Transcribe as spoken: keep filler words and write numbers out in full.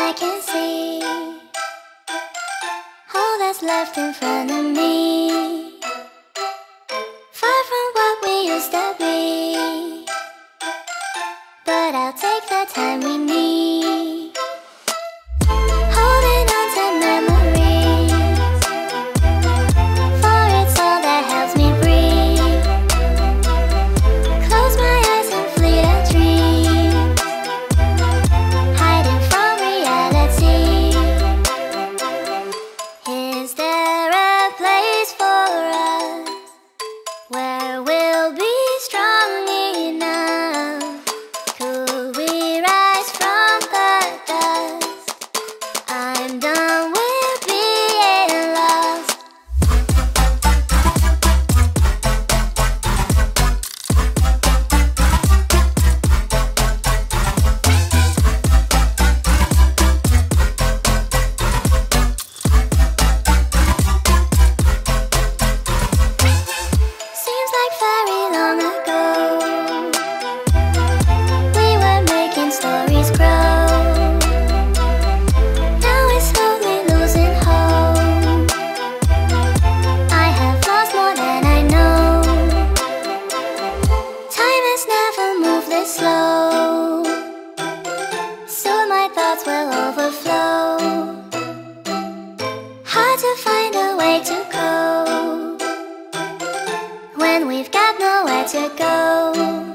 I can see all that's left in front of me, far from what we used to be, but I'll take the time we need, holding on to memories, for it's all that helps me breathe. Close my eyes and flee a dream, hiding from reality. Is there a place for us where we'll be strong enough? Could we rise from the dust? I'm done with being lost. Seems like very long ago we were making stories grow. Now we're slowly losing hope. I have lost more than I know. Time has never moved this slow. Soon my thoughts will overflow. Hard to find a way to go when we've got nowhere to go.